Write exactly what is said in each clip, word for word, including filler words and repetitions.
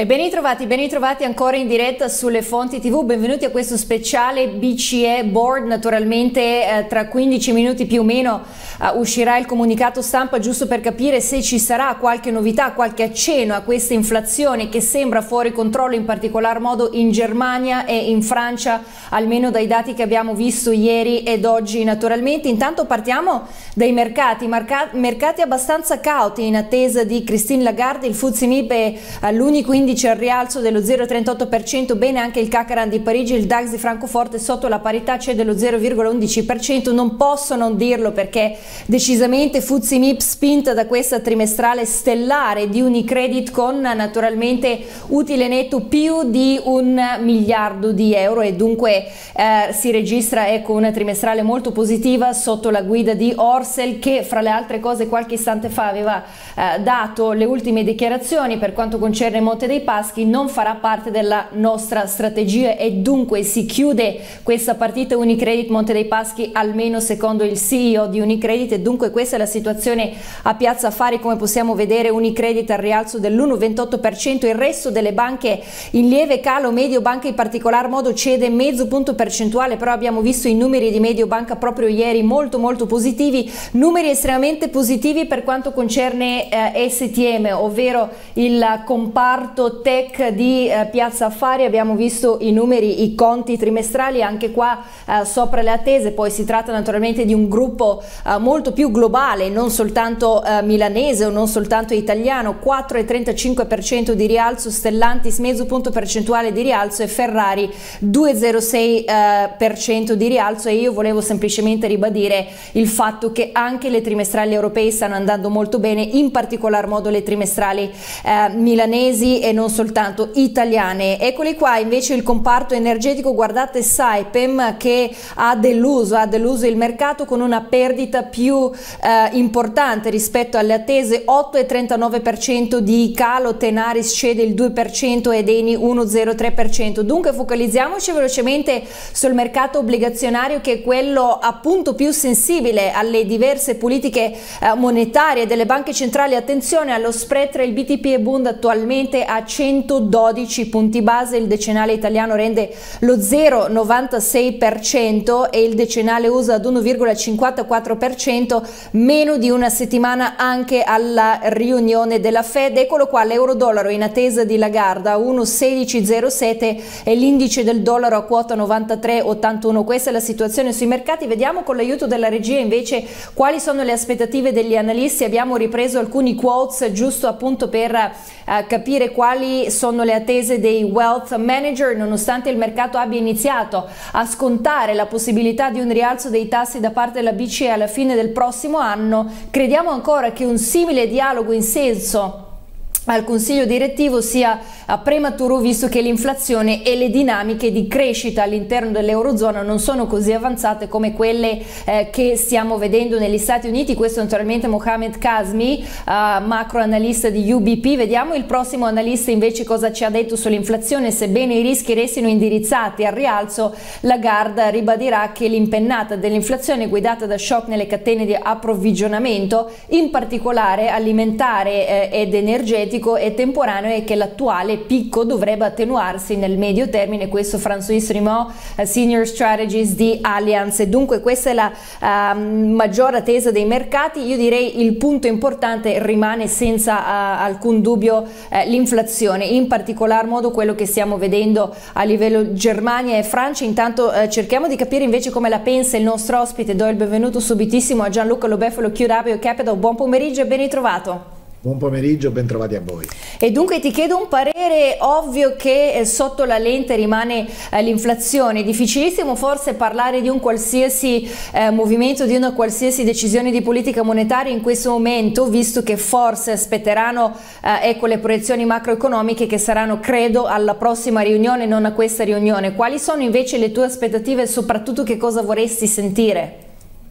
E ben ritrovati, ben ritrovati ancora in diretta sulle Fonti tivù, benvenuti a questo speciale B C E Board. Naturalmente eh, tra quindici minuti più o meno eh, uscirà il comunicato stampa, giusto per capire se ci sarà qualche novità, qualche accenno a questa inflazione che sembra fuori controllo, in particolar modo in Germania e in Francia, almeno dai dati che abbiamo visto ieri ed oggi. Naturalmente intanto partiamo dai mercati, mercati, mercati abbastanza cauti in attesa di Christine Lagarde. Il F T S E M I B è l'unico indice al rialzo dello zero virgola trentotto per cento, bene anche il C A C Ran di Parigi, il DAX di Francoforte sotto la parità, c'è dello zero virgola undici per cento. Non posso non dirlo perché decisamente F T S E M I B spinta da questa trimestrale stellare di Unicredit con naturalmente utile netto più di un miliardo di euro e dunque eh, si registra ecco una trimestrale molto positiva sotto la guida di Orsel, che fra le altre cose qualche istante fa aveva eh, dato le ultime dichiarazioni per quanto concerne Monte dei Paschi. Non farà parte della nostra strategia e dunque si chiude questa partita Unicredit Monte dei Paschi, almeno secondo il C E O di Unicredit, e dunque questa è la situazione a Piazza Affari. Come possiamo vedere, Unicredit al rialzo dell'uno virgola ventotto per cento, il resto delle banche in lieve calo, Mediobanca in particolar modo cede mezzo punto percentuale, però abbiamo visto i numeri di Mediobanca proprio ieri molto molto positivi, numeri estremamente positivi per quanto concerne eh, S T M, ovvero il comparto tech di eh, Piazza Affari. Abbiamo visto i numeri, i conti trimestrali, anche qua eh, sopra le attese. Poi si tratta naturalmente di un gruppo eh, molto più globale, non soltanto eh, milanese o non soltanto italiano. Quattro virgola trentacinque per cento di rialzo, Stellantis mezzo punto percentuale di rialzo e Ferrari due virgola zero sei per cento di rialzo. E io volevo semplicemente ribadire il fatto che anche le trimestrali europee stanno andando molto bene, in particolar modo le trimestrali eh, milanesi e non soltanto italiane. Eccoli qua invece il comparto energetico, guardate Saipem che ha deluso, ha deluso il mercato con una perdita più eh, importante rispetto alle attese, otto virgola trentanove per cento di calo, Tenaris cede il due per cento ed Eni uno virgola zero tre per cento. Dunque focalizziamoci velocemente sul mercato obbligazionario, che è quello appunto più sensibile alle diverse politiche eh, monetarie delle banche centrali. Attenzione allo spread tra il B T P e Bund, attualmente a centododici punti base, il decennale italiano rende lo zero virgola novantasei per cento e il decennale U S A ad uno virgola cinquantaquattro per cento, meno di una settimana anche alla riunione della Fed. Eccolo qua l'euro-dollaro in attesa di Lagarde a uno virgola sedici zero sette e l'indice del dollaro a quota novantatré virgola ottantuno. Questa è la situazione sui mercati. Vediamo con l'aiuto della regia invece quali sono le aspettative degli analisti. Abbiamo ripreso alcuni quotes giusto appunto per eh, capire quali sono le attese dei wealth manager. Nonostante il mercato abbia iniziato a scontare la possibilità di un rialzo dei tassi da parte della B C E alla fine del prossimo anno, crediamo ancora che un simile dialogo in senso al consiglio direttivo sia prematuro, visto che l'inflazione e le dinamiche di crescita all'interno dell'eurozona non sono così avanzate come quelle eh, che stiamo vedendo negli Stati Uniti. Questo naturalmente Mohamed Kazmi, uh, macro analista di U B P. Vediamo il prossimo analista invece cosa ci ha detto sull'inflazione. Sebbene i rischi restino indirizzati al rialzo, Lagarde ribadirà che l'impennata dell'inflazione guidata da shock nelle catene di approvvigionamento, in particolare alimentare eh, ed energetico, è temporaneo e che l'attuale picco dovrebbe attenuarsi nel medio termine. Questo François Rimont, uh, Senior Strategist di Allianz. E dunque questa è la uh, maggiore attesa dei mercati. Io direi il punto importante rimane senza uh, alcun dubbio uh, l'inflazione, in particolar modo quello che stiamo vedendo a livello Germania e Francia. Intanto uh, cerchiamo di capire invece come la pensa il nostro ospite. Do il benvenuto subitissimo a Gianluca Lobeffolo, Q W Capital. Buon pomeriggio e ben ritrovato. Buon pomeriggio, ben trovati a voi. E dunque ti chiedo un parere. Ovvio che eh, sotto la lente rimane eh, l'inflazione, difficilissimo forse parlare di un qualsiasi eh, movimento, di una qualsiasi decisione di politica monetaria in questo momento, visto che forse aspetteranno eh, ecco le proiezioni macroeconomiche che saranno credo alla prossima riunione, non a questa riunione. Quali sono invece le tue aspettative e soprattutto che cosa vorresti sentire?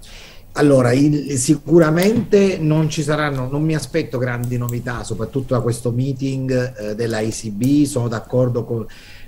Allora, il, sicuramente non ci saranno, non mi aspetto grandi novità, soprattutto da questo meeting eh, della E C B. Sono d'accordo con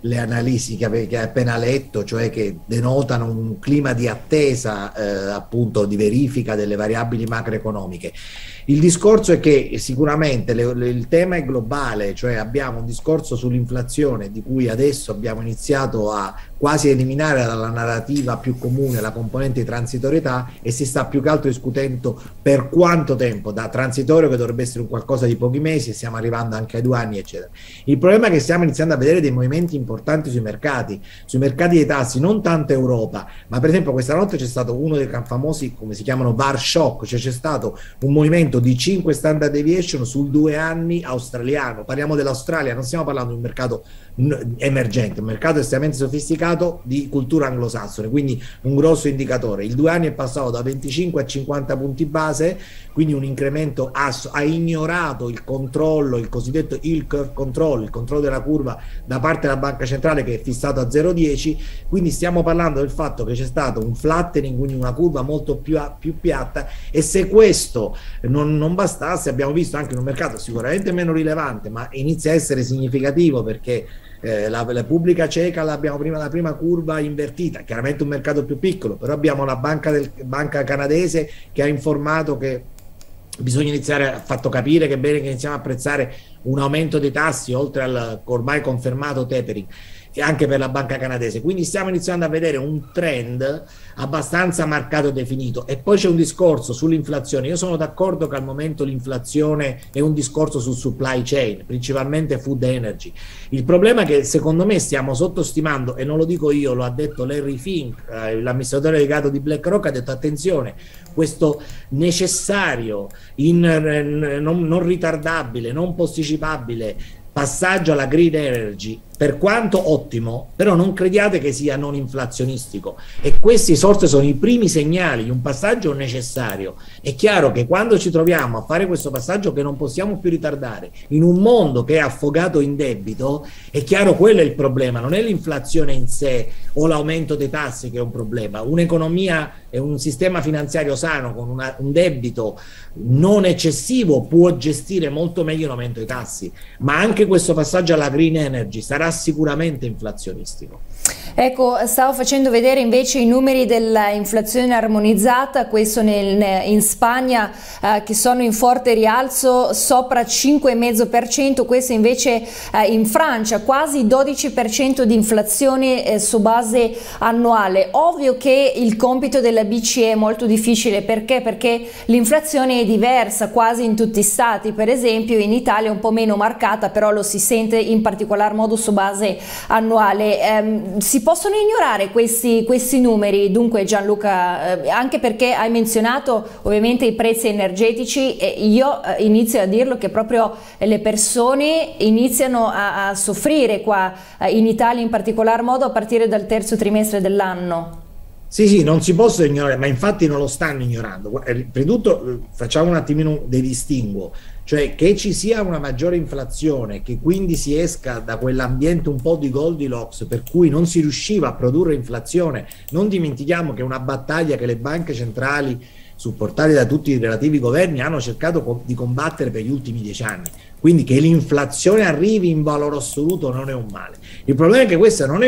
le analisi che, ave, che hai appena letto, cioè che denotano un clima di attesa eh, appunto di verifica delle variabili macroeconomiche. Il discorso è che sicuramente le, le, il tema è globale, cioè abbiamo un discorso sull'inflazione di cui adesso abbiamo iniziato a quasi eliminare dalla narrativa più comune la componente di transitorietà, e si sta più che altro discutendo per quanto tempo, da transitorio che dovrebbe essere un qualcosa di pochi mesi e stiamo arrivando anche ai due anni eccetera. Il problema è che stiamo iniziando a vedere dei movimenti importanti sui mercati, sui mercati dei tassi, non tanto Europa, ma per esempio questa notte c'è stato uno dei famosi, come si chiamano, bar shock, cioè c'è stato un movimento di cinque standard deviation sul due anni australiano. Parliamo dell'Australia, non stiamo parlando di un mercato emergente, un mercato estremamente sofisticato di cultura anglosassone, quindi un grosso indicatore. Il due anni è passato da venticinque a cinquanta punti base, quindi un incremento, ha, ha ignorato il controllo, il cosiddetto yield curve control, il controllo della curva da parte della banca centrale, che è fissato a zero virgola dieci, quindi stiamo parlando del fatto che c'è stato un flattening, quindi una curva molto più, più piatta, e se questo non, non bastasse, abbiamo visto anche in un mercato sicuramente meno rilevante, ma inizia a essere significativo, perché Eh, la, la Repubblica Ceca l'abbiamo prima, la prima curva invertita, chiaramente un mercato più piccolo, però abbiamo la banca, del, banca canadese che ha informato che bisogna iniziare, ha fatto capire che è bene che iniziamo a apprezzare un aumento dei tassi oltre al ormai confermato tapering anche per la banca canadese, quindi stiamo iniziando a vedere un trend abbastanza marcato e definito. E poi c'è un discorso sull'inflazione. Io sono d'accordo che al momento l'inflazione è un discorso sul supply chain, principalmente food energy. Il problema è che secondo me stiamo sottostimando, e non lo dico io, lo ha detto Larry Fink, eh, l'amministratore delegato di BlackRock, ha detto attenzione, questo necessario, in, in, non, non ritardabile, non posticipabile passaggio alla green energy, per quanto ottimo, però non crediate che sia non inflazionistico, e questi forse sono i primi segnali di un passaggio necessario. È chiaro che quando ci troviamo a fare questo passaggio che non possiamo più ritardare in un mondo che è affogato in debito, è chiaro quello è il problema, non è l'inflazione in sé o l'aumento dei tassi che è un problema. Un'economia e un sistema finanziario sano con una, un debito non eccessivo può gestire molto meglio l'aumento dei tassi, ma anche questo passaggio alla green energy sarà sicuramente inflazionistico. Ecco, stavo facendo vedere invece i numeri dell'inflazione armonizzata, questo nel, in Spagna eh, che sono in forte rialzo, sopra cinque virgola cinque per cento, questo invece eh, in Francia quasi dodici per cento di inflazione eh, su base annuale. Ovvio che il compito della B C E è molto difficile, perché? Perché l'inflazione è diversa quasi in tutti i stati, per esempio in Italia è un po' meno marcata, però lo si sente in particolar modo su base annuale. Eh, si possono ignorare questi, questi numeri, dunque Gianluca, eh, anche perché hai menzionato ovviamente i prezzi energetici, e io eh, inizio a dirlo che proprio le persone iniziano a, a soffrire qua eh, in Italia in particolar modo a partire dal terzo trimestre dell'anno. Sì, sì, non si possono ignorare, ma infatti non lo stanno ignorando. Prima di tutto facciamo un attimino dei distinguo, cioè che ci sia una maggiore inflazione, che quindi si esca da quell'ambiente un po' di Goldilocks per cui non si riusciva a produrre inflazione. Non dimentichiamo che è una battaglia che le banche centrali, supportate da tutti i relativi governi, hanno cercato di combattere per gli ultimi dieci anni. Quindi che l'inflazione arrivi in valore assoluto non è un male. Il problema è che questa non è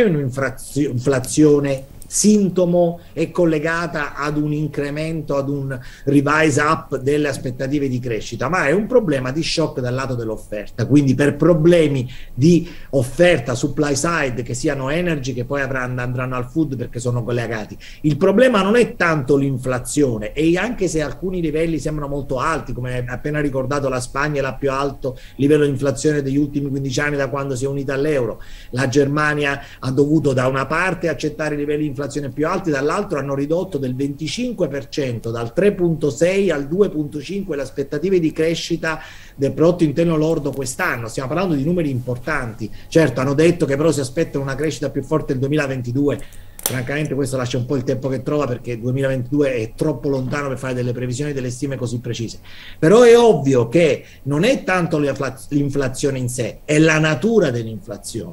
un'inflazione sintomo, è collegata ad un incremento, ad un revise up delle aspettative di crescita, ma è un problema di shock dal lato dell'offerta. Quindi per problemi di offerta, supply side, che siano energy, che poi avranno, andranno al food perché sono collegati. Il problema non è tanto l'inflazione, e anche se alcuni livelli sembrano molto alti, come appena ricordato la Spagna è la più alto livello di inflazione degli ultimi quindici anni da quando si è unita all'euro, la Germania ha dovuto da una parte accettare i livelli di inflazione più alti, dall'altro hanno ridotto del venticinque per cento, dal tre virgola sei al due virgola cinque le aspettative di crescita del prodotto interno lordo quest'anno. Stiamo parlando di numeri importanti. Certo, hanno detto che però si aspettano una crescita più forte nel duemilaventidue. Francamente questo lascia un po' il tempo che trova, perché il duemilaventidue è troppo lontano per fare delle previsioni, delle stime così precise. Però è ovvio che non è tanto l'inflazione in sé, è la natura dell'inflazione.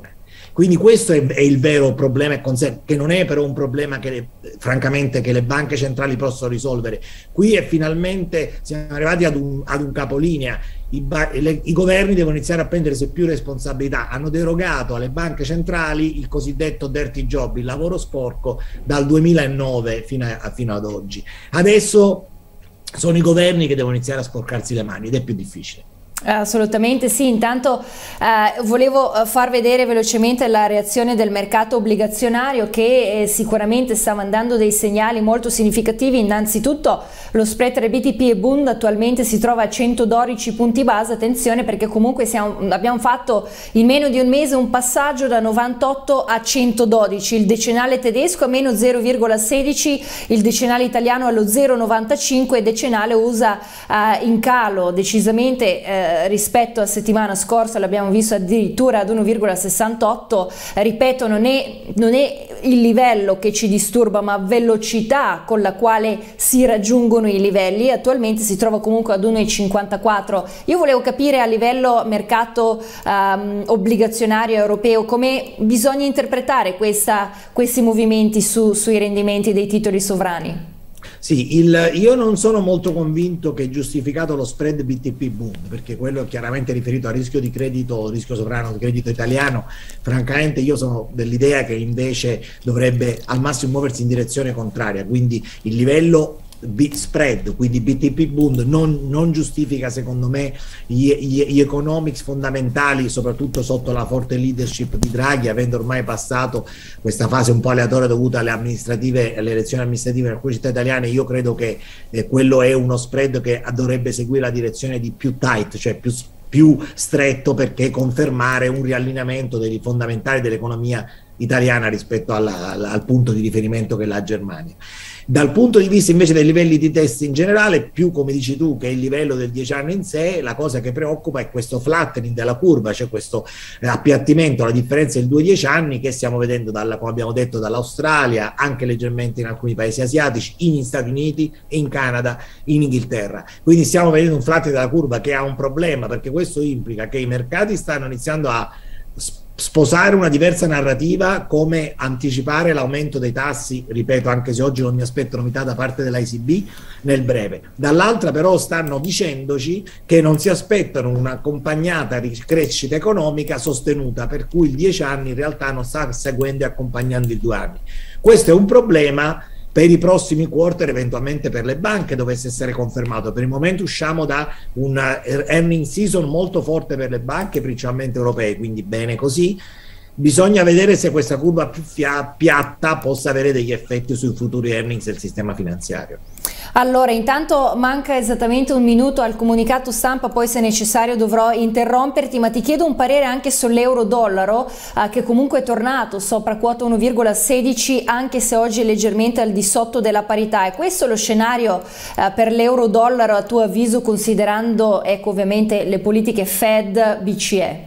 Quindi questo è, è il vero problema, che non è però un problema che le, francamente che le banche centrali possono risolvere. Qui è finalmente siamo arrivati ad un, ad un capolinea. I, le, I governi devono iniziare a prendersi più responsabilità. Hanno derogato alle banche centrali il cosiddetto dirty job, il lavoro sporco, dal duemilanove fino, a, fino ad oggi. Adesso sono i governi che devono iniziare a sporcarsi le mani ed è più difficile. Assolutamente sì, intanto eh, volevo far vedere velocemente la reazione del mercato obbligazionario che eh, sicuramente sta mandando dei segnali molto significativi. Innanzitutto lo spread tra B T P e Bund attualmente si trova a centododici punti base, attenzione perché comunque siamo, abbiamo fatto in meno di un mese un passaggio da novantotto a centododici, il decennale tedesco a meno zero virgola sedici, il decennale italiano allo zero virgola novantacinque e decennale U S A eh, in calo decisamente eh, rispetto a settimana scorsa, l'abbiamo visto addirittura ad uno virgola sessantotto. Ripeto, non è, non è il livello che ci disturba, ma velocità con la quale si raggiungono i livelli. Attualmente si trova comunque ad uno virgola cinquantaquattro. Io volevo capire a livello mercato um, obbligazionario europeo come bisogna interpretare questa, questi movimenti su, sui rendimenti dei titoli sovrani. Sì, il, io non sono molto convinto che è giustificato lo spread B T P Bund, perché quello è chiaramente riferito a rischio di credito, rischio sovrano di credito italiano. Francamente io sono dell'idea che invece dovrebbe al massimo muoversi in direzione contraria, quindi il livello B spread, quindi B T P Bund non, non giustifica secondo me gli, gli, gli economics fondamentali, soprattutto sotto la forte leadership di Draghi, avendo ormai passato questa fase un po' aleatoria dovuta alle amministrative, alle elezioni amministrative in alcune città italiane. Io credo che eh, quello è uno spread che dovrebbe seguire la direzione di più tight, cioè più più stretto, perché confermare un riallineamento dei fondamentali dell'economia italiana rispetto alla, alla, al punto di riferimento che è la Germania. Dal punto di vista invece dei livelli di test in generale, più come dici tu che è il livello del dieci anni in sé, la cosa che preoccupa è questo flattening della curva, cioè questo eh, appiattimento, la differenza del due dieci anni che stiamo vedendo dalla, come abbiamo detto, dall'Australia, anche leggermente in alcuni paesi asiatici, in Stati Uniti, in Canada, in Inghilterra. Quindi stiamo vedendo un flattening della curva che ha un problema, perché questo implica che i mercati stanno iniziando a sposare una diversa narrativa, come anticipare l'aumento dei tassi, ripeto, anche se oggi non mi aspetto novità da parte dell'I C B nel breve. Dall'altra però stanno dicendoci che non si aspettano un'accompagnata crescita economica sostenuta, per cui il dieci anni in realtà non sta seguendo e accompagnando i due anni. Questo è un problema per i prossimi quarter, eventualmente per le banche dovesse essere confermato. Per il momento usciamo da un earning season molto forte per le banche, principalmente europee, quindi bene così. Bisogna vedere se questa curva più piatta possa avere degli effetti sui futuri earnings del sistema finanziario. Allora, intanto manca esattamente un minuto al comunicato stampa, poi se necessario dovrò interromperti, ma ti chiedo un parere anche sull'euro-dollaro eh, che comunque è tornato sopra quota uno virgola sedici, anche se oggi è leggermente al di sotto della parità. È questo lo scenario eh, per l'euro-dollaro a tuo avviso, considerando ecco, ovviamente le politiche Fed, B C E?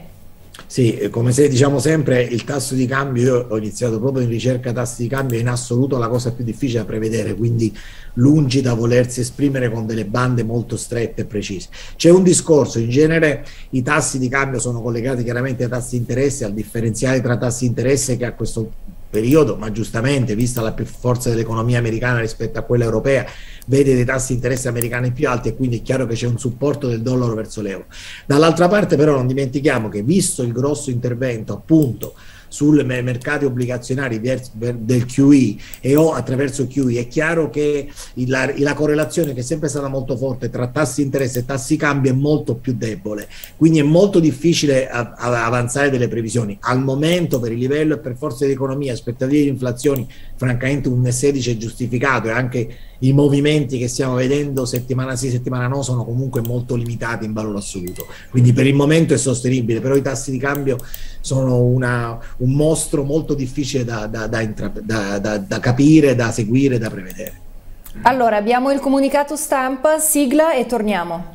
Sì, come se diciamo sempre, il tasso di cambio, io ho iniziato proprio in ricerca tassi di cambio, è in assoluto la cosa più difficile da prevedere, quindi lungi da volersi esprimere con delle bande molto strette e precise. C'è un discorso, in genere i tassi di cambio sono collegati chiaramente ai tassi di interesse, al differenziale tra tassi di interesse che a questo periodo, ma giustamente vista la più forza dell'economia americana rispetto a quella europea, vede dei tassi di interesse americani più alti, e quindi è chiaro che c'è un supporto del dollaro verso l'euro. Dall'altra parte però non dimentichiamo che, visto il grosso intervento appunto sul mercati obbligazionari del Q E e o attraverso Q E, è chiaro che la, la correlazione che è sempre stata molto forte tra tassi di interesse e tassi cambio è molto più debole, quindi è molto difficile a, a avanzare delle previsioni. Al momento, per il livello e per forza di economia, aspettative di inflazioni, francamente un sedici è giustificato, e anche i movimenti che stiamo vedendo settimana sì, settimana no sono comunque molto limitati in valore assoluto, quindi per il momento è sostenibile, però i tassi di cambio sono una, un mostro molto difficile da, da, da, da, da, da capire, da seguire, da prevedere. Allora, abbiamo il comunicato stampa, sigla e torniamo.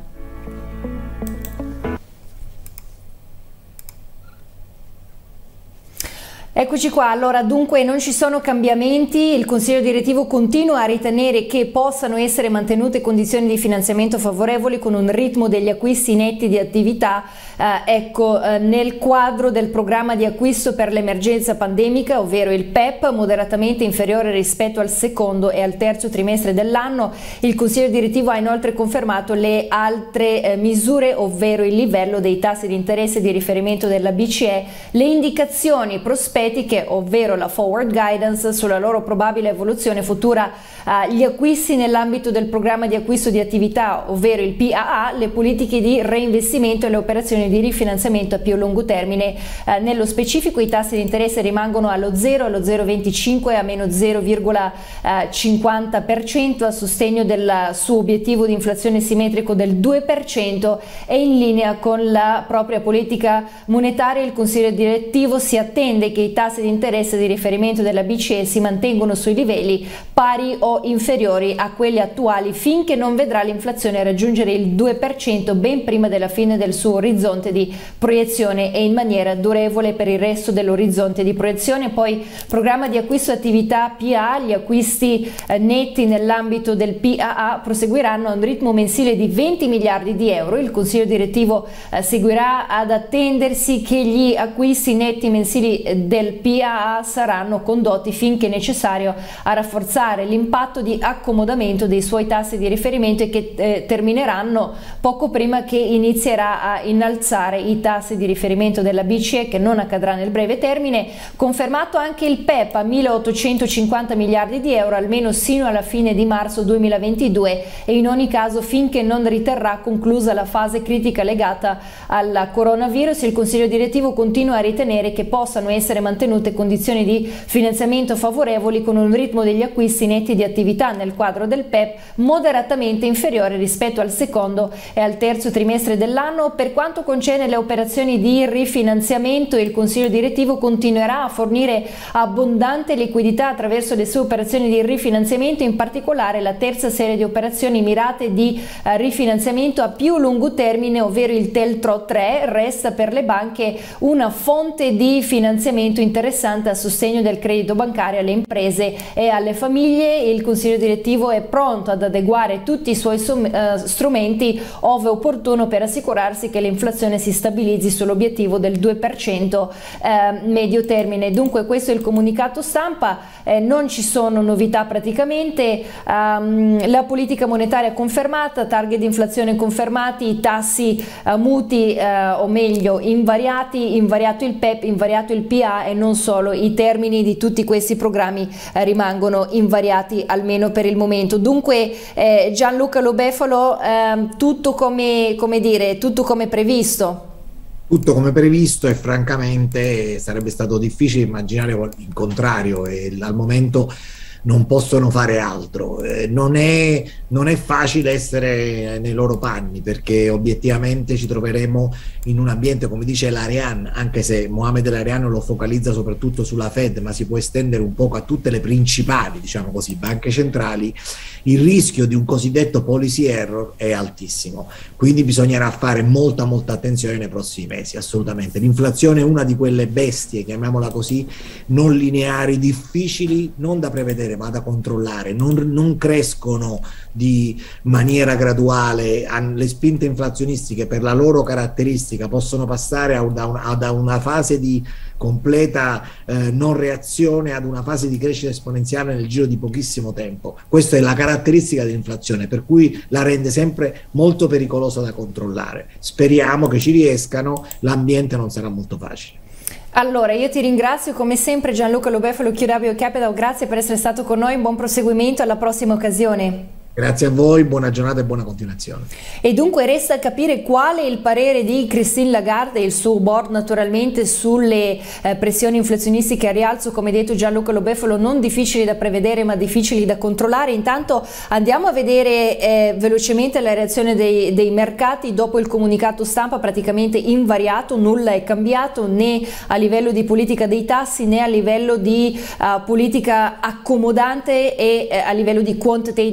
Eccoci qua, allora dunque non ci sono cambiamenti, il Consiglio direttivo continua a ritenere che possano essere mantenute condizioni di finanziamento favorevoli con un ritmo degli acquisti netti di attività, eh, ecco, eh, nel quadro del programma di acquisto per l'emergenza pandemica, ovvero il P E P, moderatamente inferiore rispetto al secondo e al terzo trimestre dell'anno. Il Consiglio direttivo ha inoltre confermato le altre eh, misure, ovvero il livello dei tassi di interesse di riferimento della B C E, le indicazioni prospettiche, ovvero la forward guidance sulla loro probabile evoluzione futura, eh, gli acquisti nell'ambito del programma di acquisto di attività, ovvero il P A A, le politiche di reinvestimento e le operazioni di rifinanziamento a più lungo termine. Eh, nello specifico i tassi di interesse rimangono allo zero, allo zero virgola venticinque e a meno zero virgola cinquanta per cento a sostegno del suo obiettivo di inflazione simmetrico del due per cento e in linea con la propria politica monetaria. Il Consiglio direttivo si attende che i tassi di interesse di riferimento della B C E si mantengono sui livelli pari o inferiori a quelli attuali finché non vedrà l'inflazione raggiungere il due per cento ben prima della fine del suo orizzonte di proiezione e in maniera durevole per il resto dell'orizzonte di proiezione. Poi programma di acquisto attività P A A, gli acquisti eh, netti nell'ambito del P A A proseguiranno a un ritmo mensile di venti miliardi di euro. Il Consiglio direttivo eh, seguirà ad attendersi che gli acquisti netti mensili del P A A saranno condotti finché necessario a rafforzare l'impatto di accomodamento dei suoi tassi di riferimento e che eh, termineranno poco prima che inizierà a innalzare i tassi di riferimento della B C E, che non accadrà nel breve termine. Confermato anche il P E P a milleottocentocinquanta miliardi di euro almeno sino alla fine di marzo duemilaventidue e in ogni caso finché non riterrà conclusa la fase critica legata al coronavirus. Il Consiglio direttivo continua a ritenere che possano essere mantenute condizioni di finanziamento favorevoli con un ritmo degli acquisti netti di attività nel quadro del P E P moderatamente inferiore rispetto al secondo e al terzo trimestre dell'anno. Per quanto concerne le operazioni di rifinanziamento, il Consiglio direttivo continuerà a fornire abbondante liquidità attraverso le sue operazioni di rifinanziamento, in particolare la terza serie di operazioni mirate di eh, rifinanziamento a più lungo termine, ovvero il Teltro tre, resta per le banche una fonte di finanziamento interessante a sostegno del credito bancario alle imprese e alle famiglie. Il Consiglio direttivo è pronto ad adeguare tutti i suoi uh, strumenti ove opportuno per assicurarsi che l'inflazione si stabilizzi sull'obiettivo del due per cento eh, medio termine. Dunque questo è il comunicato stampa, eh, non ci sono novità praticamente, um, la politica monetaria confermata, target di inflazione confermati, i tassi uh, muti uh, o meglio invariati, invariato il P E P, invariato il P A e non solo, i termini di tutti questi programmi eh, rimangono invariati almeno per il momento. Dunque eh, Gianluca Lo Befalo, eh, tutto come, come dire, tutto come previsto? Tutto come previsto e francamente sarebbe stato difficile immaginare il contrario e al momento non possono fare altro. Eh, non è, non è facile essere nei loro panni perché obiettivamente ci troveremo in un ambiente, come dice l'Arian, anche se Mohamed l'Arian lo focalizza soprattutto sulla Fed, ma si può estendere un poco a tutte le principali, diciamo così, banche centrali. Il rischio di un cosiddetto policy error è altissimo, quindi bisognerà fare molta molta attenzione nei prossimi mesi, assolutamente. L'inflazione è una di quelle bestie, chiamiamola così, non lineari, difficili non da prevedere ma da controllare, non, non crescono di maniera graduale. Le spinte inflazionistiche per la loro caratteristica possono passare a, da, una, da una fase di completa eh, non reazione ad una fase di crescita esponenziale nel giro di pochissimo tempo. Questa è la caratteristica dell'inflazione, per cui la rende sempre molto pericolosa da controllare. Speriamo che ci riescano, l'ambiente non sarà molto facile. Allora, io ti ringrazio come sempre Gianluca Lo Befalo, Q W Capital, grazie per essere stato con noi, buon proseguimento, alla prossima occasione. Grazie a voi, buona giornata e buona continuazione. E dunque resta capire quale è il parere di Christine Lagarde e il suo board naturalmente sulle eh, pressioni inflazionistiche a rialzo, come detto Gianluca Lo Befalo, non difficili da prevedere ma difficili da controllare. Intanto andiamo a vedere eh, velocemente la reazione dei, dei mercati dopo il comunicato stampa praticamente invariato, nulla è cambiato né a livello di politica dei tassi né a livello di uh, politica accomodante e eh, a livello di quantitative easing.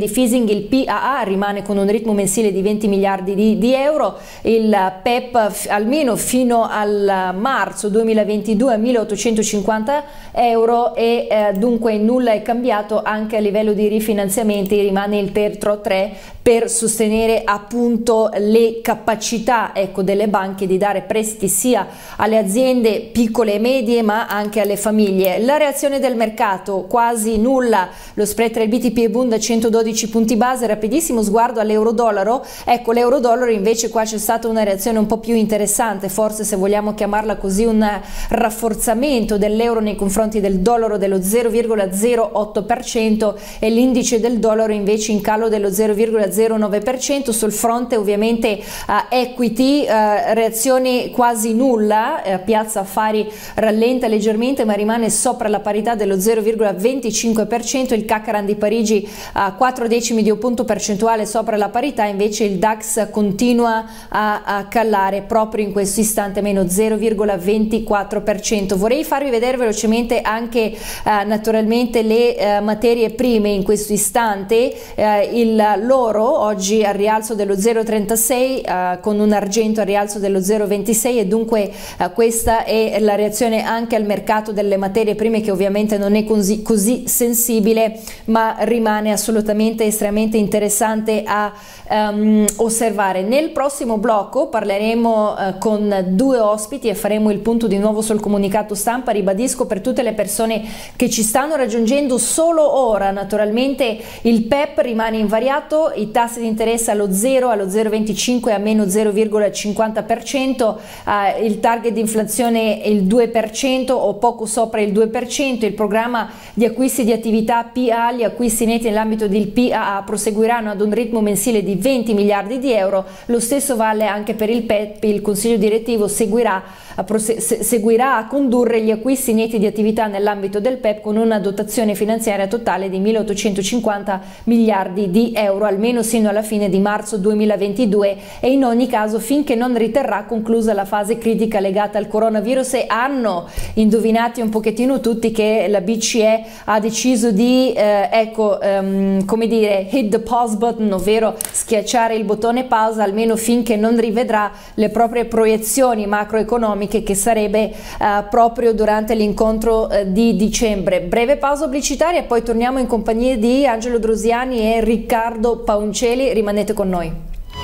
timing, il P A A rimane con un ritmo mensile di venti miliardi di, di euro, il P E P f, almeno fino al marzo duemilaventidue a milleottocentocinquanta euro e eh, dunque nulla è cambiato anche a livello di rifinanziamenti, rimane il tetro tre per sostenere appunto le capacità, ecco, delle banche di dare prestiti sia alle aziende piccole e medie ma anche alle famiglie. La reazione del mercato quasi nulla, lo spread tra il B T P e Bund a centododici punti base, rapidissimo sguardo all'euro-dollaro, ecco l'euro-dollaro invece qua c'è stata una reazione un po' più interessante, forse se vogliamo chiamarla così un rafforzamento dell'euro nei confronti del dollaro dello zero virgola zero otto per cento e l'indice del dollaro invece in calo dello zero virgola zero nove per cento. Sul fronte ovviamente uh, equity, uh, reazione quasi nulla, uh, Piazza Affari rallenta leggermente ma rimane sopra la parità dello zero virgola venticinque per cento, il C A C Carandi Parigi a uh, quattro decimi di un punto percentuale sopra la parità, invece il DAX continua a, a callare proprio in questo istante meno zero virgola ventiquattro per cento. Vorrei farvi vedere velocemente anche uh, naturalmente le uh, materie prime in questo istante, uh, il l'oro oggi al rialzo dello zero virgola trentasei uh, con un argento al rialzo dello zero virgola ventisei e dunque uh, questa è la reazione anche al mercato delle materie prime che ovviamente non è così, così sensibile ma rimane assolutamente estremamente interessante a um, osservare. Nel prossimo blocco parleremo uh, con due ospiti e faremo il punto di nuovo sul comunicato stampa. Ribadisco per tutte le persone che ci stanno raggiungendo solo ora, naturalmente il P E P rimane invariato, i tassi di interesse allo zero, allo zero virgola venticinque a meno zero virgola cinquanta per cento, eh, il target di inflazione è il due per cento o poco sopra il due per cento, il programma di acquisti di attività P A, gli acquisti netti nell'ambito del P A A proseguiranno ad un ritmo mensile di venti miliardi di euro, lo stesso vale anche per il P E P, il consiglio direttivo seguirà a, seguirà a condurre gli acquisti netti di attività nell'ambito del P E P con una dotazione finanziaria totale di milleottocentocinquanta miliardi di euro, almeno sino alla fine di marzo duemilaventidue e in ogni caso finché non riterrà conclusa la fase critica legata al coronavirus. E hanno indovinati un pochettino tutti che la B C E ha deciso di eh, ecco um, come dire hit the pause button, ovvero schiacciare il bottone pausa almeno finché non rivedrà le proprie proiezioni macroeconomiche, che sarebbe eh, proprio durante l'incontro eh, di dicembre. Breve pausa pubblicitaria e poi torniamo in compagnia di Angelo Drosiani e Riccardo Paunceli, rimanete con noi.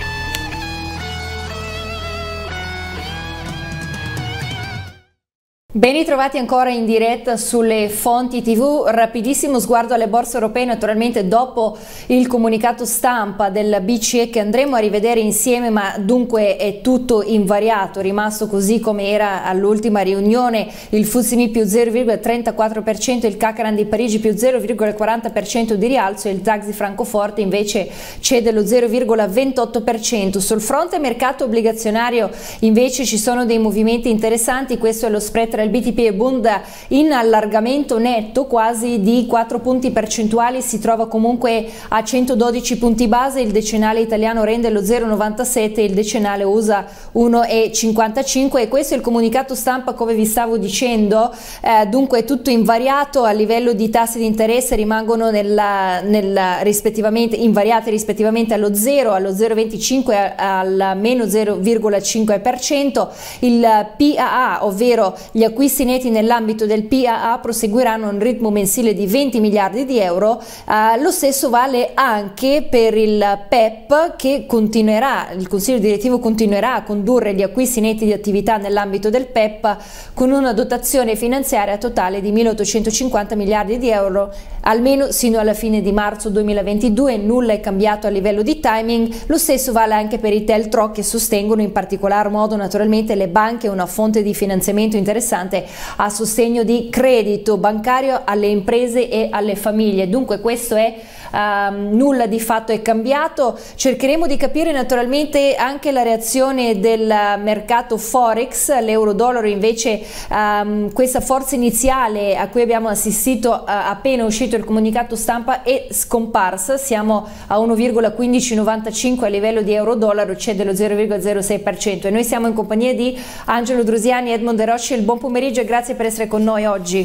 Ben ritrovati ancora in diretta sulle fonti tivù, rapidissimo sguardo alle borse europee naturalmente dopo il comunicato stampa della B C E che andremo a rivedere insieme, ma dunque è tutto invariato, rimasto così come era all'ultima riunione, il F T S E M I più zero virgola trentaquattro per cento, il C A C Carandi Parigi più zero virgola quaranta per cento di rialzo e il DAX di Francoforte invece cede lo zero virgola ventotto per cento. Sul fronte mercato obbligazionario invece ci sono dei movimenti interessanti, questo è lo spread tra il B T P e Bund in allargamento netto quasi di quattro punti percentuali, si trova comunque a centododici punti base, il decennale italiano rende lo zero virgola novantasette, il decennale U S A uno virgola cinquantacinque e questo è il comunicato stampa come vi stavo dicendo, eh, dunque è tutto invariato a livello di tassi di interesse, rimangono nella, nella, rispettivamente invariati rispettivamente allo zero, allo zero virgola venticinque, al meno zero virgola cinque per cento, il P A A ovvero gli acquisti netti nell'ambito del P A A proseguiranno a un ritmo mensile di venti miliardi di euro, eh, lo stesso vale anche per il P E P che continuerà, il consiglio direttivo continuerà a condurre gli acquisti netti di attività nell'ambito del P E P con una dotazione finanziaria totale di milleottocentocinquanta miliardi di euro almeno sino alla fine di marzo duemilaventidue, nulla è cambiato a livello di timing, lo stesso vale anche per i teltro che sostengono in particolar modo naturalmente le banche, una fonte di finanziamento interessante a sostegno di credito bancario alle imprese e alle famiglie. Dunque questo è um, nulla di fatto è cambiato. Cercheremo di capire naturalmente anche la reazione del mercato forex, l'euro-dollaro invece um, questa forza iniziale a cui abbiamo assistito uh, appena uscito il comunicato stampa è scomparsa, siamo a uno virgola quindici novantacinque a livello di euro-dollaro, cede lo zero virgola zero sei per cento e noi siamo in compagnia di Angelo Drosiani e Edmond De Rothschild. Buon pomeriggio e grazie per essere con noi oggi.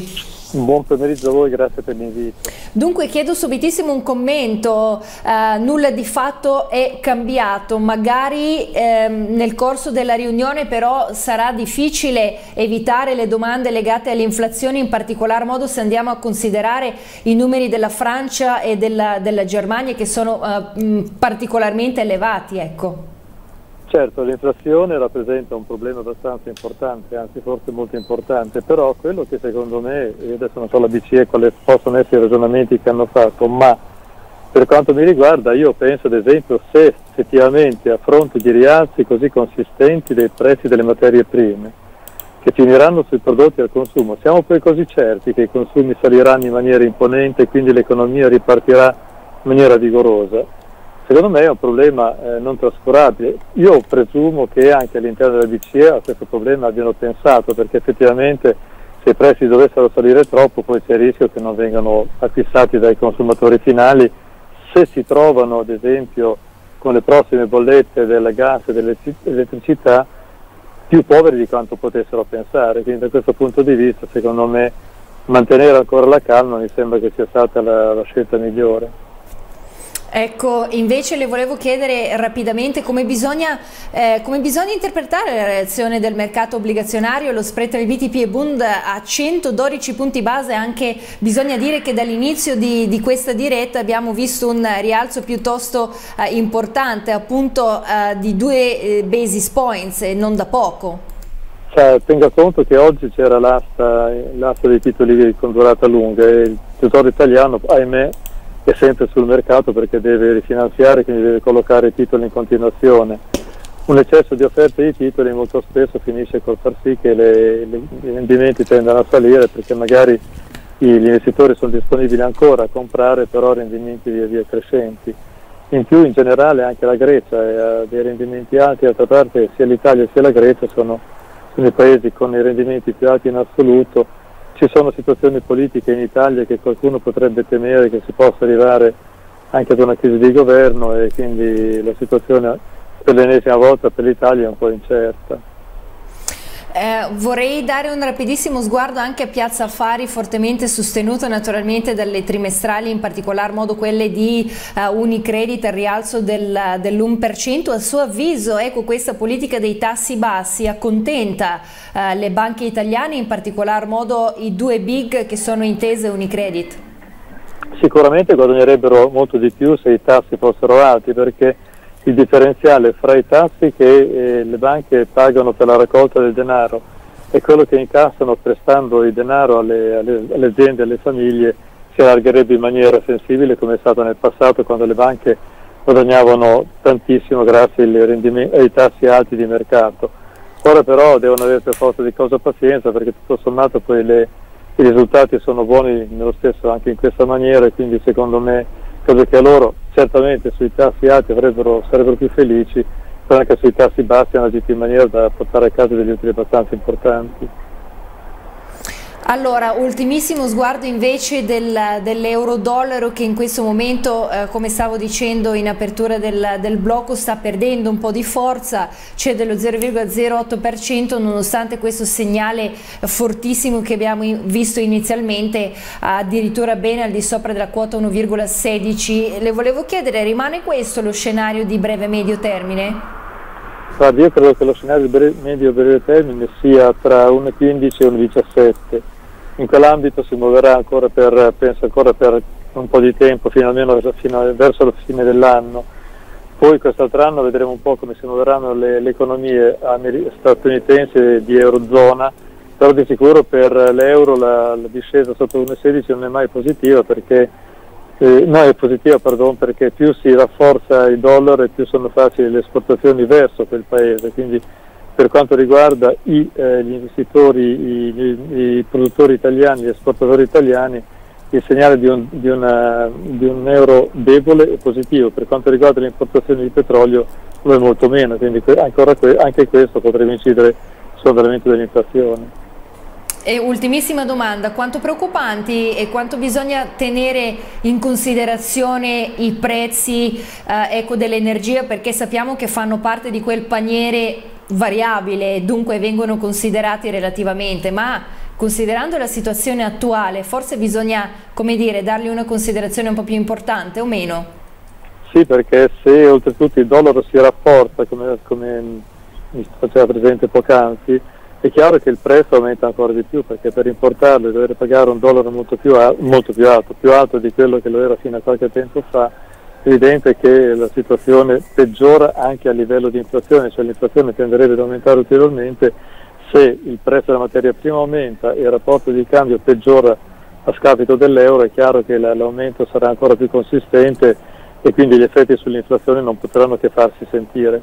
Un buon pomeriggio a voi, grazie per l'invito. Dunque chiedo subitissimo un commento, eh, nulla di fatto è cambiato, magari ehm, nel corso della riunione però sarà difficile evitare le domande legate all'inflazione, in particolar modo se andiamo a considerare i numeri della Francia e della, della Germania che sono eh, mh, particolarmente elevati, ecco. Certo, l'inflazione rappresenta un problema abbastanza importante, anzi forse molto importante, però quello che secondo me, io adesso non so la B C E quali possono essere i ragionamenti che hanno fatto, ma per quanto mi riguarda io penso ad esempio se effettivamente a fronte di rialzi così consistenti dei prezzi delle materie prime, che finiranno sui prodotti al consumo, siamo poi così certi che i consumi saliranno in maniera imponente e quindi l'economia ripartirà in maniera vigorosa? Secondo me è un problema eh, non trascurabile. Io presumo che anche all'interno della B C E a questo problema abbiano pensato, perché effettivamente se i prezzi dovessero salire troppo poi c'è il rischio che non vengano acquistati dai consumatori finali se si trovano ad esempio con le prossime bollette del gas e dell'elettricità più poveri di quanto potessero pensare. Quindi da questo punto di vista secondo me mantenere ancora la calma mi sembra che sia stata la, la scelta migliore. Ecco, invece le volevo chiedere rapidamente come bisogna, eh, come bisogna interpretare la reazione del mercato obbligazionario, lo spread tra i B T P e Bund a centododici punti base, anche bisogna dire che dall'inizio di, di questa diretta abbiamo visto un rialzo piuttosto eh, importante, appunto eh, di due eh, basis points e non da poco. Cioè, tenga conto che oggi c'era l'asta, l'asta dei titoli con durata lunga e il tesoro italiano, ahimè, è sempre sul mercato perché deve rifinanziare, quindi deve collocare i titoli in continuazione. Un eccesso di offerte di titoli molto spesso finisce col far sì che le, le, i rendimenti tendano a salire perché magari gli investitori sono disponibili ancora a comprare, però rendimenti via via crescenti. In più in generale anche la Grecia ha dei rendimenti alti, d'altra parte sia l'Italia sia la Grecia sono, sono i paesi con i rendimenti più alti in assoluto. Ci sono situazioni politiche in Italia che qualcuno potrebbe temere che si possa arrivare anche ad una crisi di governo e quindi la situazione per l'ennesima volta per l'Italia è un po' incerta. Eh, vorrei dare un rapidissimo sguardo anche a Piazza Affari, fortemente sostenuto naturalmente dalle trimestrali, in particolar modo quelle di uh, Unicredit al rialzo del, dell'uno per cento. A suo avviso, ecco, questa politica dei tassi bassi accontenta uh, le banche italiane, in particolar modo i due big che sono Intesa e Unicredit? Sicuramente guadagnerebbero molto di più se i tassi fossero alti, perché il differenziale fra i tassi che eh, le banche pagano per la raccolta del denaro e quello che incassano prestando il denaro alle, alle, alle aziende e alle famiglie si allargherebbe in maniera sensibile, come è stato nel passato quando le banche guadagnavano tantissimo grazie ai, ai tassi alti di mercato. Ora però devono avere per forza di cosa pazienza, perché tutto sommato poi le, i risultati sono buoni nello stesso anche in questa maniera, e quindi secondo me credo che a loro certamente sui tassi alti avrebbero, sarebbero più felici, però anche sui tassi bassi hanno agito in maniera da portare a casa degli utili abbastanza importanti. Allora, ultimissimo sguardo invece del, dell'euro-dollaro che in questo momento, eh, come stavo dicendo in apertura del, del blocco, sta perdendo un po' di forza, c'è dello zero virgola zero otto per cento nonostante questo segnale fortissimo che abbiamo in, visto inizialmente, addirittura bene al di sopra della quota uno virgola sedici. Le volevo chiedere, rimane questo lo scenario di breve-medio termine? Guardi, io credo che lo scenario di medio-breve termine sia tra uno virgola quindici e uno virgola diciassette. In quell'ambito si muoverà ancora per, penso ancora per un po' di tempo, fino almeno fino verso la fine dell'anno. Poi quest'altro anno vedremo un po' come si muoveranno le, le economie statunitensi di Eurozona, però di sicuro per l'euro la, la discesa sotto uno virgola sedici non è mai positiva, perché eh, no, è positiva pardon, perché più si rafforza il dollaro e più sono facili le esportazioni verso quel paese. Quindi per quanto riguarda i, eh, gli investitori, i, i, i produttori italiani, gli esportatori italiani, il segnale di un, di, una, di un euro debole è positivo. Per quanto riguarda le importazioni di petrolio lo è molto meno, quindi ancora que anche questo potrebbe incidere sull'andamento dell'inflazione. E ultimissima domanda, quanto preoccupanti e quanto bisogna tenere in considerazione i prezzi eh, ecco, dell'energia, perché sappiamo che fanno parte di quel paniere variabile, dunque vengono considerati relativamente, ma considerando la situazione attuale, forse bisogna, come dire, dargli una considerazione un po' più importante o meno? Sì, perché se oltretutto il dollaro si rafforza, come, come mi faceva presente poc'anzi, è chiaro che il prezzo aumenta ancora di più, perché per importarlo dovere pagare un dollaro molto più, molto più alto, più alto di quello che lo era fino a qualche tempo fa. È evidente che la situazione peggiora anche a livello di inflazione, cioè l'inflazione tenderebbe ad aumentare ulteriormente. Se il prezzo della materia prima aumenta e il rapporto di cambio peggiora a scapito dell'euro, è chiaro che l'aumento sarà ancora più consistente e quindi gli effetti sull'inflazione non potranno che farsi sentire.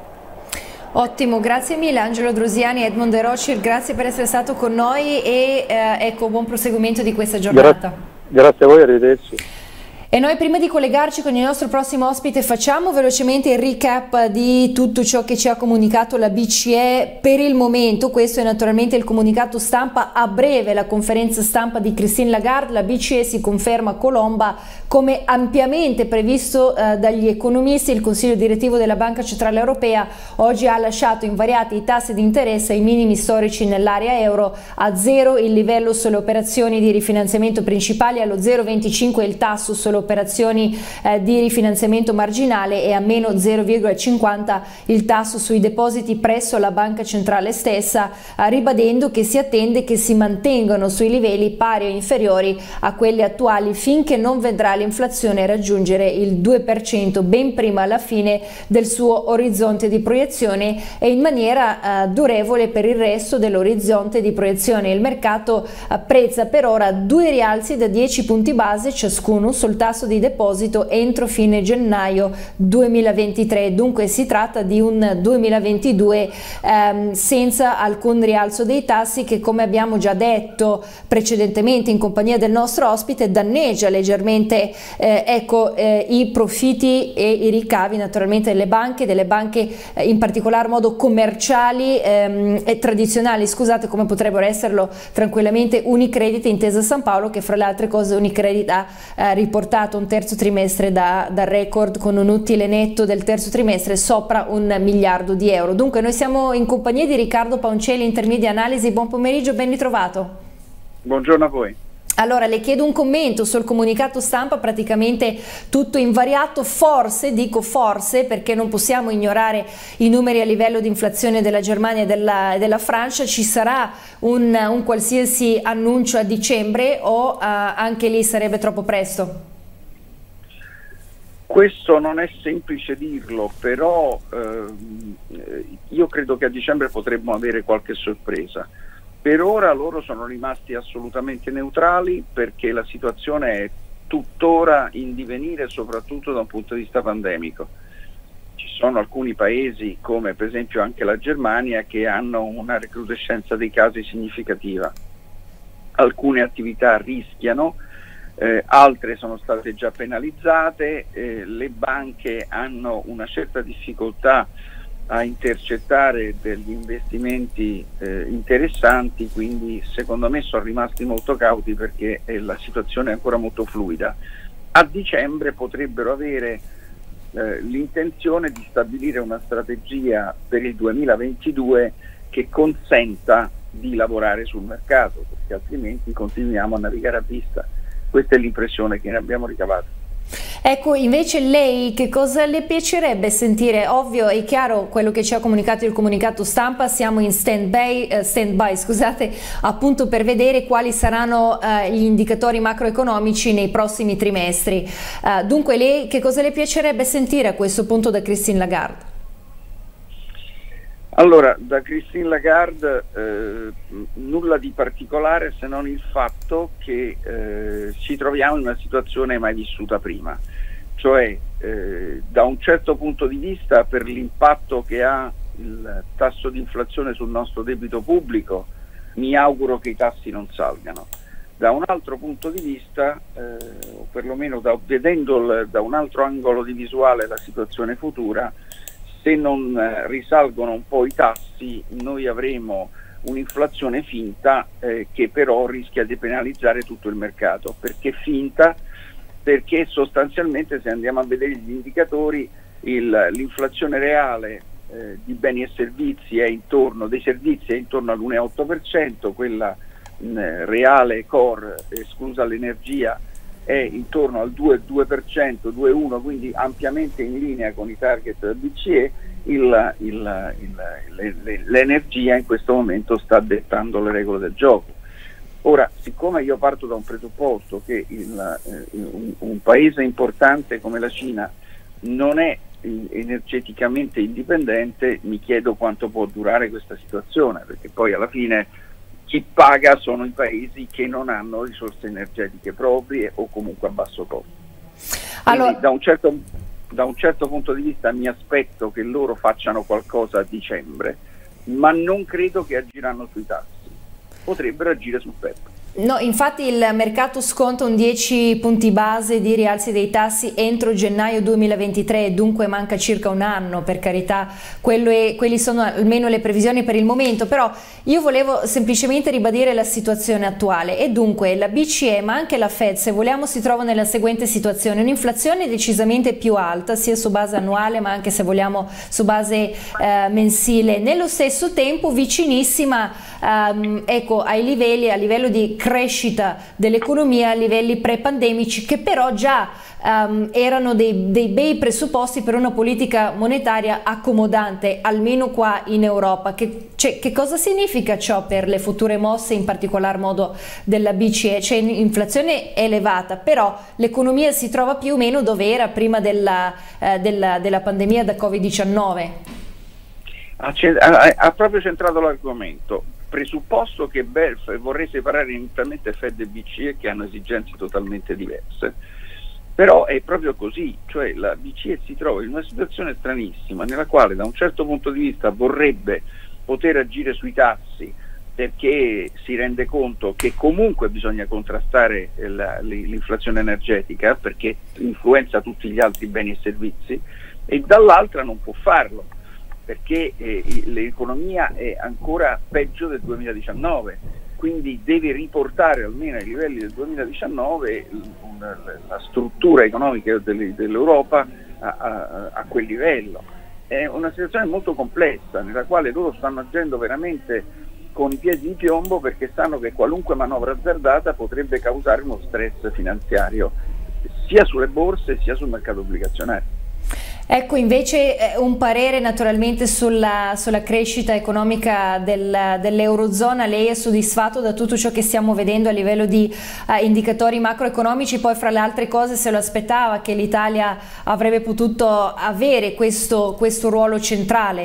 Ottimo, grazie mille Angelo Drosiani, Edmond De Rothschild, grazie per essere stato con noi e eh, ecco, buon proseguimento di questa giornata. Gra- grazie a voi, arrivederci. E noi prima di collegarci con il nostro prossimo ospite facciamo velocemente il recap di tutto ciò che ci ha comunicato la B C E per il momento. Questo è naturalmente il comunicato stampa. A breve la conferenza stampa di Christine Lagarde, la B C E si conferma colomba come ampiamente previsto eh, dagli economisti. Il Consiglio direttivo della Banca Centrale Europea oggi ha lasciato invariati i tassi di interesse ai minimi storici nell'area euro, a zero il livello sulle operazioni di rifinanziamento principali, allo zero virgola venticinque il tasso sulle operazioni eh, di rifinanziamento marginale e a meno zero virgola cinquanta il tasso sui depositi presso la Banca Centrale stessa, eh, ribadendo che si attende che si mantengano sui livelli pari o inferiori a quelli attuali finché non vedrà l'inflazione raggiungere il due per cento ben prima alla fine del suo orizzonte di proiezione e in maniera eh, durevole per il resto dell'orizzonte di proiezione. Il mercato apprezza per ora due rialzi da dieci punti base ciascuno sul tasso di deposito entro fine gennaio duemilaventitré, dunque si tratta di un duemilaventidue ehm, senza alcun rialzo dei tassi che, come abbiamo già detto precedentemente in compagnia del nostro ospite, danneggia leggermente eh, ecco, eh, i profitti e i ricavi naturalmente delle banche, delle banche eh, in particolar modo commerciali ehm, e tradizionali, scusate, come potrebbero esserlo tranquillamente Unicredit e Intesa San Paolo, che fra le altre cose Unicredit ha eh, riportato un terzo trimestre da, da record con un utile netto del terzo trimestre sopra un miliardo di euro. Dunque noi siamo in compagnia di Riccardo Paoncelli, Intermedia Analisi. Buon pomeriggio, ben ritrovato. Buongiorno a voi. Allora le chiedo un commento sul comunicato stampa, praticamente tutto invariato, forse, dico forse perché non possiamo ignorare i numeri a livello di inflazione della Germania e della, della Francia. Ci sarà un, un qualsiasi annuncio a dicembre o uh, anche lì sarebbe troppo presto? Questo non è semplice dirlo, però eh, io credo che a dicembre potremmo avere qualche sorpresa. Per ora loro sono rimasti assolutamente neutrali perché la situazione è tuttora in divenire, soprattutto da un punto di vista pandemico. Ci sono alcuni paesi, come per esempio anche la Germania, che hanno una recrudescenza dei casi significativa. Alcune attività rischiano, Eh, altre sono state già penalizzate, eh, le banche hanno una certa difficoltà a intercettare degli investimenti eh, interessanti, quindi secondo me sono rimasti molto cauti perché eh, la situazione è ancora molto fluida. A dicembre potrebbero avere eh, l'intenzione di stabilire una strategia per il duemilaventidue che consenta di lavorare sul mercato, perché altrimenti continuiamo a navigare a vista. Questa è l'impressione che ne abbiamo ricavato. Ecco, invece lei che cosa le piacerebbe sentire? Ovvio e chiaro quello che ci ha comunicato il comunicato stampa, siamo in stand-by, eh, stand-by, scusate, appunto per vedere quali saranno eh, gli indicatori macroeconomici nei prossimi trimestri. Uh, dunque lei che cosa le piacerebbe sentire a questo punto da Christine Lagarde? Allora, da Christine Lagarde eh, nulla di particolare se non il fatto che eh, ci troviamo in una situazione mai vissuta prima, cioè eh, da un certo punto di vista per l'impatto che ha il tasso di inflazione sul nostro debito pubblico mi auguro che i tassi non salgano. Da un altro punto di vista, eh, o perlomeno da, vedendo il, da un altro angolo di visuale la situazione futura, se non eh, risalgono un po' i tassi, noi avremo un'inflazione finta eh, che però rischia di penalizzare tutto il mercato. Perché finta? Perché sostanzialmente, se andiamo a vedere gli indicatori, l'inflazione reale eh, di beni e servizi è intorno, dei servizi è intorno all'uno virgola otto per cento, quella mh, reale core, esclusa l'energia, è intorno al due per cento, due virgola uno per cento, quindi ampiamente in linea con i target del B C E. il, il, il, l'energia in questo momento sta dettando le regole del gioco. Ora, siccome io parto da un presupposto che il, eh, un, un paese importante come la Cina non è energeticamente indipendente, mi chiedo quanto può durare questa situazione, perché poi alla fine chi paga sono i paesi che non hanno risorse energetiche proprie o comunque a basso costo. Quindi, allora, da un certo, da un certo punto di vista mi aspetto che loro facciano qualcosa a dicembre, ma non credo che agiranno sui tassi, potrebbero agire sul P E P. No, infatti il mercato sconta un dieci punti base di rialzi dei tassi entro gennaio duemilaventitré, dunque manca circa un anno, per carità, quello è, quelli sono almeno le previsioni per il momento, però io volevo semplicemente ribadire la situazione attuale e dunque la B C E ma anche la Fed, se vogliamo, si trova nella seguente situazione: un'inflazione decisamente più alta sia su base annuale ma anche, se vogliamo, su base eh, mensile, nello stesso tempo vicinissima ehm, ecco, ai livelli, a livello di crescita dell'economia a livelli pre-pandemici, che però già um, erano dei, dei bei presupposti per una politica monetaria accomodante, almeno qua in Europa. Che, cioè, che cosa significa ciò per le future mosse, in particolar modo della B C E? C'è inflazione elevata, però l'economia si trova più o meno dove era prima della, eh, della, della pandemia da Covid diciannove. Ha, ha, ha proprio centrato l'argomento. Presupposto che beh, vorrei separare inizialmente Fed e B C E, che hanno esigenze totalmente diverse, però è proprio così, cioè la B C E si trova in una situazione stranissima nella quale da un certo punto di vista vorrebbe poter agire sui tassi perché si rende conto che comunque bisogna contrastare l'inflazione energetica perché influenza tutti gli altri beni e servizi, e dall'altra non può farlo perché eh, l'economia è ancora peggio del duemiladiciannove, quindi deve riportare almeno ai livelli del duemiladiciannove una, la struttura economica dell'Europa a, a, a quel livello. È una situazione molto complessa nella quale loro stanno agendo veramente con i piedi di piombo, perché sanno che qualunque manovra azzardata potrebbe causare uno stress finanziario sia sulle borse sia sul mercato obbligazionario. Ecco, invece un parere naturalmente sulla, sulla crescita economica del, dell'Eurozona. Lei è soddisfatto da tutto ciò che stiamo vedendo a livello di uh, indicatori macroeconomici? Poi, fra le altre cose, se lo aspettava che l'Italia avrebbe potuto avere questo, questo ruolo centrale?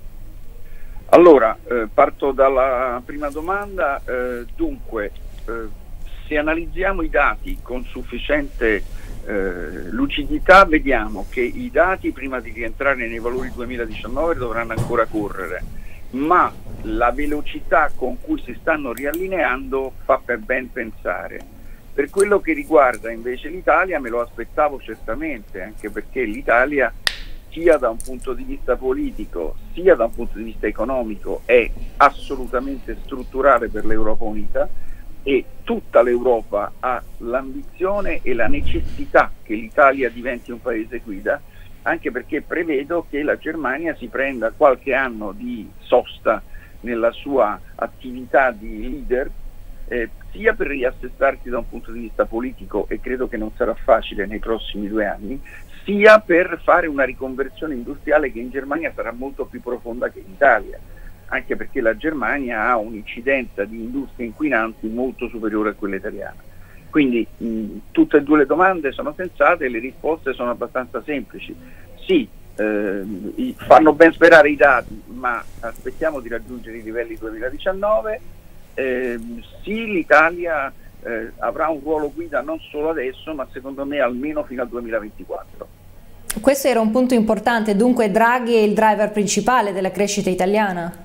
Allora, eh, parto dalla prima domanda. Eh, dunque, eh, se analizziamo i dati con sufficiente Eh, lucidità, vediamo che i dati prima di rientrare nei valori duemiladiciannove dovranno ancora correre, ma la velocità con cui si stanno riallineando fa per ben pensare. Per quello che riguarda invece l'Italia, me lo aspettavo certamente, anche perché l'Italia sia da un punto di vista politico sia da un punto di vista economico è assolutamente strutturale per l'Europa unita, e tutta l'Europa ha l'ambizione e la necessità che l'Italia diventi un paese guida, anche perché prevedo che la Germania si prenda qualche anno di sosta nella sua attività di leader, eh, sia per riassestarsi da un punto di vista politico, e credo che non sarà facile nei prossimi due anni, sia per fare una riconversione industriale che in Germania sarà molto più profonda che in Italia, anche perché la Germania ha un'incidenza di industrie inquinanti molto superiore a quella italiana. Quindi mh, tutte e due le domande sono sensate e le risposte sono abbastanza semplici. Sì, eh, fanno ben sperare i dati, ma aspettiamo di raggiungere i livelli duemiladiciannove. Eh, sì, l'Italia eh, avrà un ruolo guida non solo adesso, ma secondo me almeno fino al duemilaventiquattro. Questo era un punto importante, dunque Draghi è il driver principale della crescita italiana?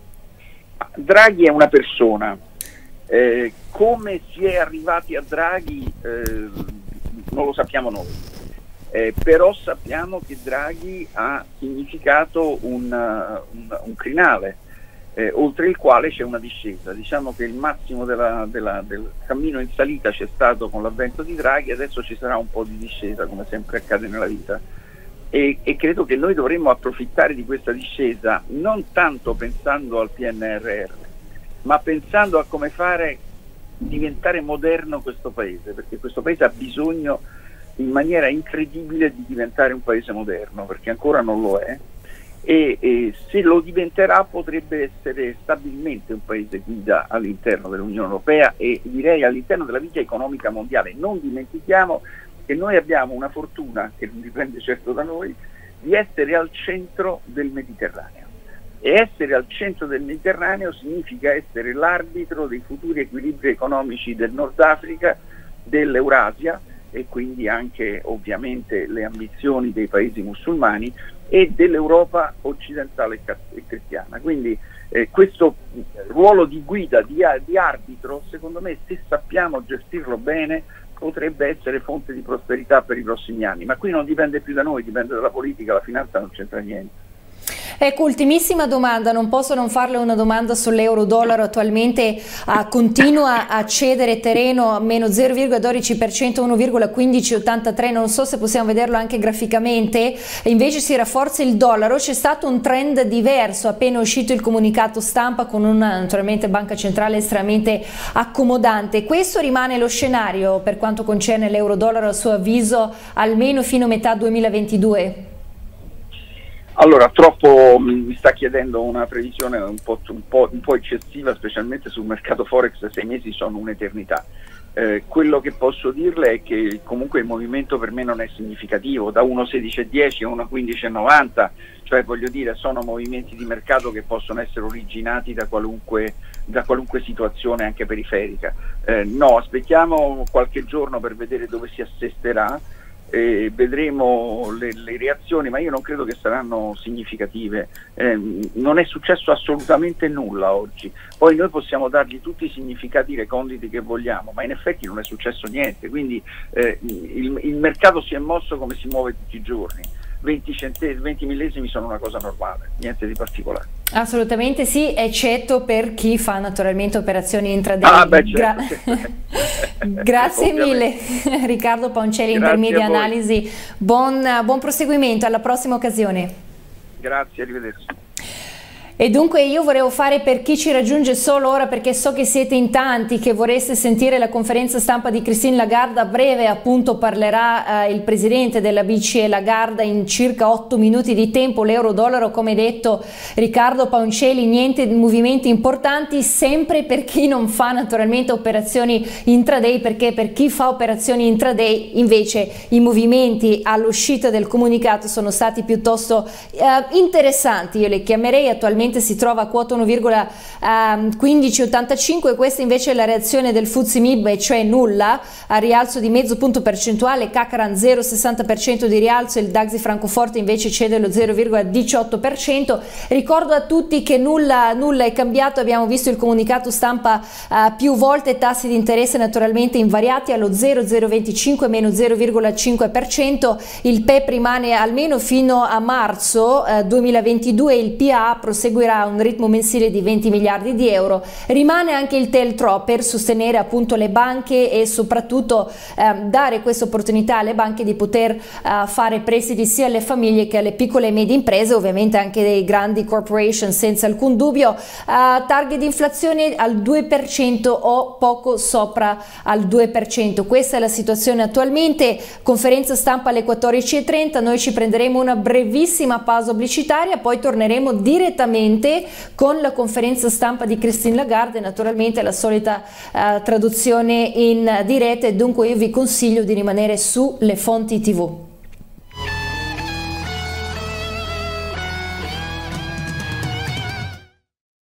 Draghi è una persona, eh, come si è arrivati a Draghi eh, non lo sappiamo noi, eh, però sappiamo che Draghi ha significato un, un, un crinale, eh, oltre il quale c'è una discesa. Diciamo che il massimo della, della, del cammino in salita c'è stato con l'avvento di Draghi, adesso ci sarà un po' di discesa, come sempre accade nella vita. E, e credo che noi dovremmo approfittare di questa discesa non tanto pensando al P N R R, ma pensando a come fare diventare moderno questo paese, perché questo paese ha bisogno in maniera incredibile di diventare un paese moderno, perché ancora non lo è, e, e se lo diventerà potrebbe essere stabilmente un paese guida all'interno dell'Unione Europea e direi all'interno della vita economica mondiale. Non dimentichiamo che noi abbiamo una fortuna, che non dipende certo da noi, di essere al centro del Mediterraneo. E essere al centro del Mediterraneo significa essere l'arbitro dei futuri equilibri economici del Nord Africa, dell'Eurasia e quindi anche ovviamente le ambizioni dei paesi musulmani e dell'Europa occidentale e cristiana. Quindi eh, questo ruolo di guida, di, di arbitro, secondo me, se sappiamo gestirlo bene, potrebbe essere fonte di prosperità per i prossimi anni. Ma qui non dipende più da noi, dipende dalla politica, la finanza non c'entra niente. Ecco, ultimissima domanda, non posso non farle una domanda sull'euro-dollaro. Attualmente uh, continua a cedere terreno a meno zero virgola dodici per cento, uno virgola quindici ottantatré, non so se possiamo vederlo anche graficamente, invece si rafforza il dollaro. C'è stato un trend diverso, appena uscito il comunicato stampa con una naturalmente banca centrale estremamente accomodante. Questo rimane lo scenario per quanto concerne l'euro-dollaro a suo avviso, almeno fino a metà duemilaventidue? Allora, troppo mi sta chiedendo una previsione un po', un po', un po' eccessiva, specialmente sul mercato Forex. Sei mesi sono un'eternità. Eh, quello che posso dirle è che comunque il movimento per me non è significativo, da uno virgola sedici dieci a uno virgola quindici novanta, cioè voglio dire sono movimenti di mercato che possono essere originati da qualunque, da qualunque situazione anche periferica. Eh, no, aspettiamo qualche giorno per vedere dove si assesterà. Eh, vedremo le, le reazioni, ma io non credo che saranno significative. Eh, non è successo assolutamente nulla oggi, poi noi possiamo dargli tutti i significati reconditi che vogliamo, ma in effetti non è successo niente, quindi eh, il, il mercato si è mosso come si muove tutti i giorni. venti, centesimi, venti millesimi sono una cosa normale, niente di particolare. Assolutamente sì, eccetto per chi fa naturalmente operazioni intraday. Ah, beh, certo. Gra Grazie mille Riccardo Paoncelli, Intermedia Analisi, buon, buon proseguimento, alla prossima occasione. Grazie, arrivederci. E dunque io volevo fare, per chi ci raggiunge solo ora, perché so che siete in tanti che vorreste sentire la conferenza stampa di Christine Lagarde, a breve appunto parlerà eh, il presidente della B C E Lagarde in circa otto minuti di tempo. L'euro-dollaro, come detto Riccardo Paoncelli, niente di movimenti importanti, sempre per chi non fa naturalmente operazioni intraday, perché per chi fa operazioni intraday invece i movimenti all'uscita del comunicato sono stati piuttosto eh, interessanti. Io le chiamerei, attualmente si trova a quota uno virgola quindici ottantacinque, questa invece è la reazione del F T S E M I B, e cioè nulla, a rialzo di mezzo punto percentuale, Kakaran zero virgola sessanta per cento di rialzo, il Dax di Francoforte invece cede lo zero virgola diciotto per cento. Ricordo a tutti che nulla, nulla è cambiato, abbiamo visto il comunicato stampa uh, più volte, tassi di interesse naturalmente invariati allo zero virgola zero venticinque meno zero virgola cinque per cento, il P E P rimane almeno fino a marzo uh, duemilaventidue, il P A prosegue a un ritmo mensile di venti miliardi di euro. Rimane anche il TLTRO per sostenere appunto le banche e soprattutto eh, dare questa opportunità alle banche di poter eh, fare prestiti sia alle famiglie che alle piccole e medie imprese, ovviamente anche dei grandi corporation senza alcun dubbio. Eh, target di inflazione al due per cento o poco sopra al due per cento. Questa è la situazione attualmente. Conferenza stampa alle quattordici e trenta, noi ci prenderemo una brevissima pausa pubblicitaria, poi torneremo direttamente con la conferenza stampa di Christine Lagarde e naturalmente la solita uh, traduzione in diretta, e dunque io vi consiglio di rimanere sulle fonti tivù.